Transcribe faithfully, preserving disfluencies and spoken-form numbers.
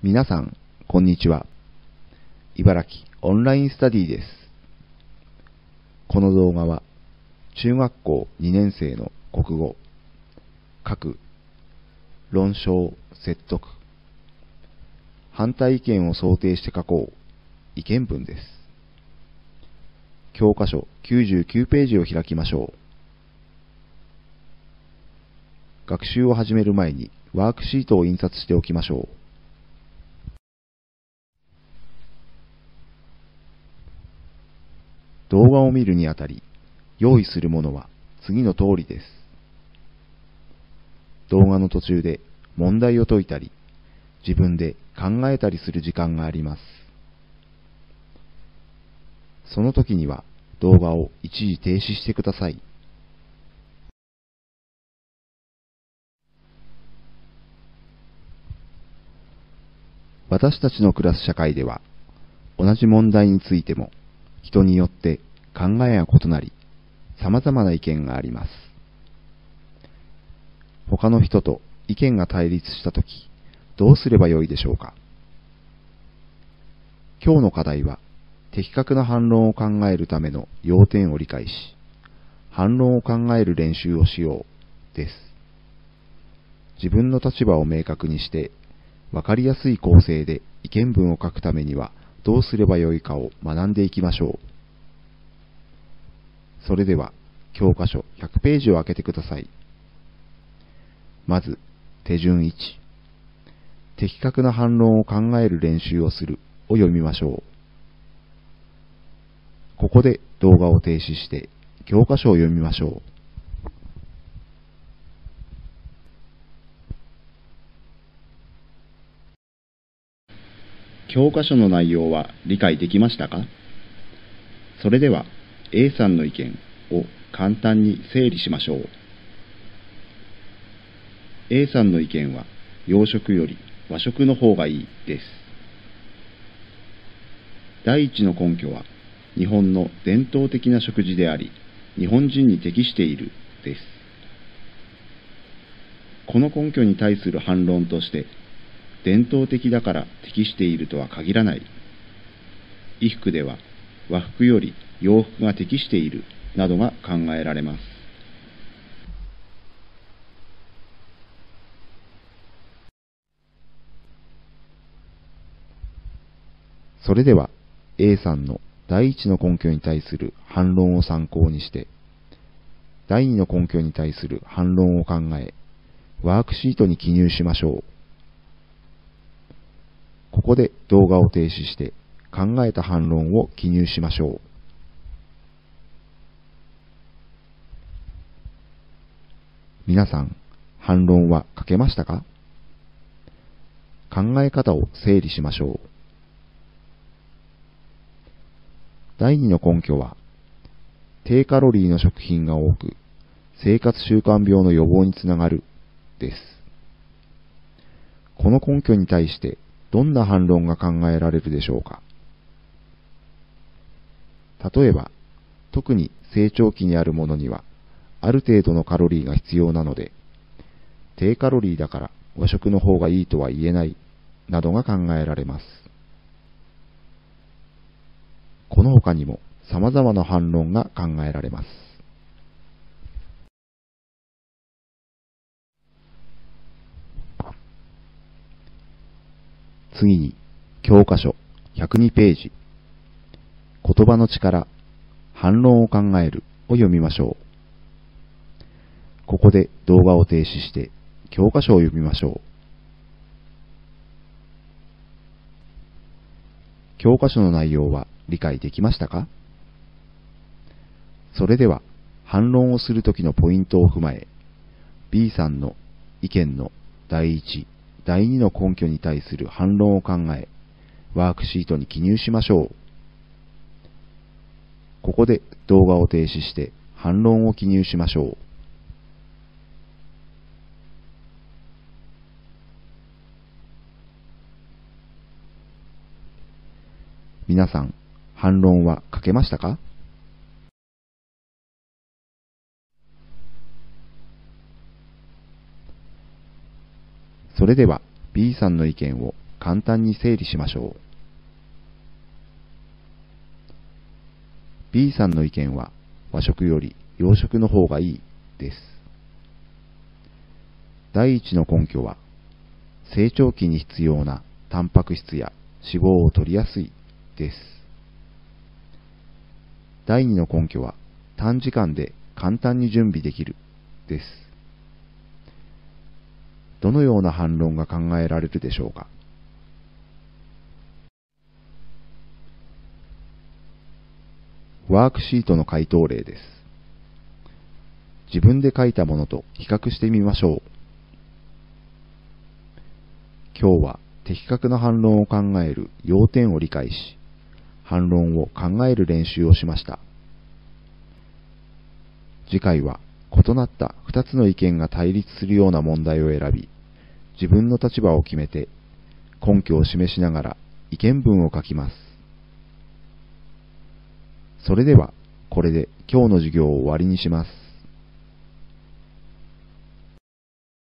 皆さん、こんにちは。茨城オンラインスタディです。この動画は、中学校にねん生の国語、書く、論証、説得、反対意見を想定して書こう、意見文です。教科書きゅうじゅうきゅうページを開きましょう。学習を始める前にワークシートを印刷しておきましょう。動画を見るにあたり、用意するものは次の通りです。動画の途中で問題を解いたり、自分で考えたりする時間があります。その時には動画を一時停止してください。私たちの暮らす社会では、同じ問題についても、人によって考えが異なり、様々な意見があります。他の人と意見が対立したとき、どうすればよいでしょうか。今日の課題は、的確な反論を考えるための要点を理解し、反論を考える練習をしよう、です。自分の立場を明確にして、わかりやすい構成で意見文を書くためにはどうすればよいかを学んでいきましょう。それでは、教科書ひゃくページを開けてください。まず、手順いち。的確な反論を考える練習をするを読みましょう。ここで動画を停止して、教科書を読みましょう。教科書の内容は理解できましたか？それでは A さんの意見を簡単に整理しましょう。A さんの意見は洋食より和食の方がいいです。第一の根拠は日本の伝統的な食事であり、日本人に適しているです。この根拠に対する反論として、伝統的だから適しているとは限らない。衣服では和服より洋服が適しているなどが考えられます。それでは A さんの第一の根拠に対する反論を参考にして、第二の根拠に対する反論を考え、ワークシートに記入しましょう。ここで動画を停止して考えた反論を記入しましょう。皆さん、反論は書けましたか？考え方を整理しましょう。第二の根拠は、低カロリーの食品が多く、生活習慣病の予防につながる、です。この根拠に対して、どんな反論が考えられるでしょうか。例えば、特に成長期にあるものには、ある程度のカロリーが必要なので、低カロリーだから和食の方がいいとは言えない、などが考えられます。この他にも様々な反論が考えられます。次に、教科書ひゃくにページ、言葉の力、反論を考えるを読みましょう。ここで動画を停止して、教科書を読みましょう。教科書の内容は理解できましたか？それでは、反論をするときのポイントを踏まえ、B さんの意見の第一、第二の根拠に対する反論を考え、ワークシートに記入しましょう。ここで動画を停止して反論を記入しましょう。皆さん、反論は書けましたか？それでは B さんの意見を簡単に整理しましょう。B さんの意見は和食より洋食の方がいいです。第一の根拠は、成長期に必要なタンパク質や脂肪を取りやすいです。第二の根拠は、短時間で簡単に準備できるです。どのような反論が考えられるでしょうか。ワークシートの回答例です。自分で書いたものと比較してみましょう。今日は的確な反論を考える要点を理解し、反論を考える練習をしました。次回は異なったふたつの意見が対立するような問題を選び、自分の立場を決めて根拠を示しながら意見文を書きます。それではこれで今日の授業を終わりにします。